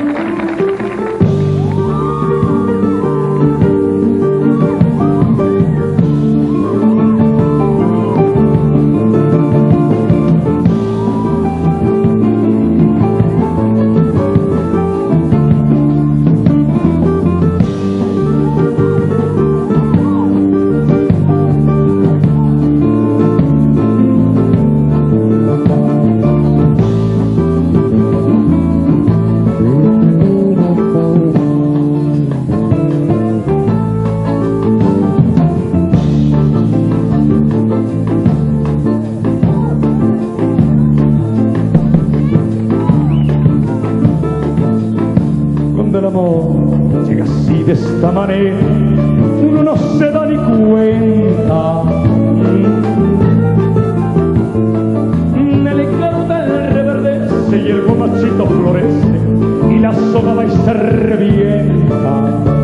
El amor llega así de esta manera, uno no se da ni cuenta. El caudal reverdece y el bomachito florece y la soga va y se revienta.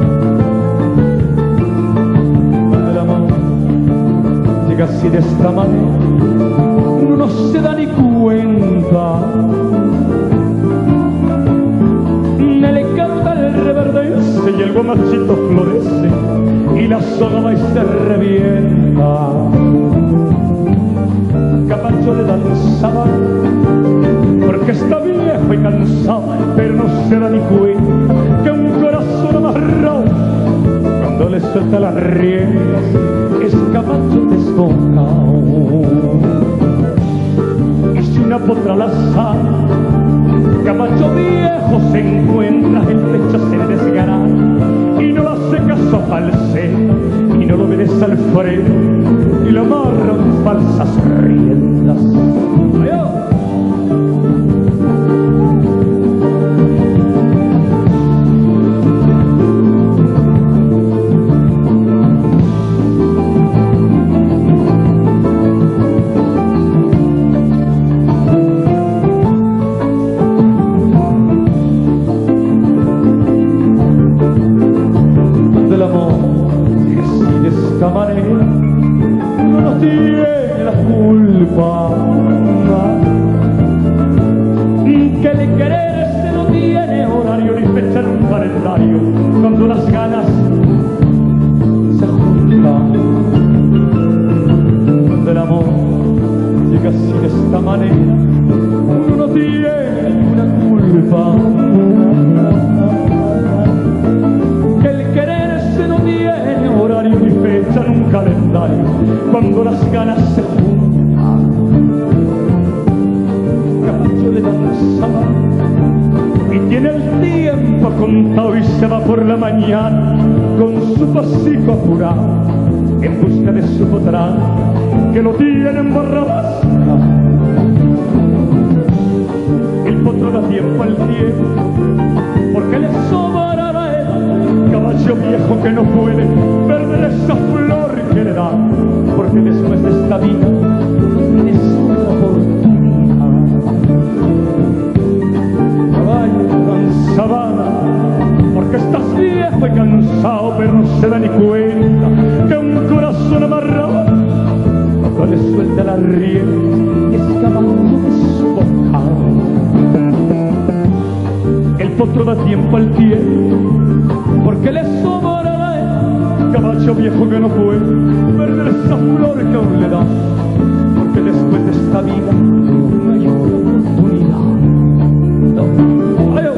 El amor llega así de esta manera, uno no se da ni cuenta. Reverdece y el guamachito florece y la soga va y se revienta. Caballo le dan sabana porque está viejo y cansado, pero no se da ni cuenta que un corazón amarrado cuando le suelta las riendas es caballo desbocado. Y si una potra la sabe, caballo viejo se encuentra, el pecho se le desgarra y no le hace caso a falseta y no lo obedece al freno y lo amarra con falsas riendas. ¡Adiós! Uno no tiene la culpa, que el querer se no tiene horario ni fecha en un calendario cuando las ganas se juntan. Cuando el amor llega así de esta manera, uno no tiene ninguna culpa. En un calendario cuando las ganas se juntan. Caballo le dan sabana y tiene el tiempo contado y se va por la mañana con su pasico apurado en busca de su potrán que lo tiene en Barrabás. El potro da tiempo al tiempo porque le sobra la edad. Caballo viejo que no puede perder esa flor que le da, porque después de esta vida no tienes otra oportunidad. Caballo con sabana, porque estás viejo y cansado, pero no se da ni cuenta que un corazón amarrado cuando le suelta la rienda es caballo desbocado. El potro da tiempo al tiempo porque le sobra la edad. Caballo viejo que no puede perder esa flor que aún le da, porque después de esta vida no hay otra oportunidad. No.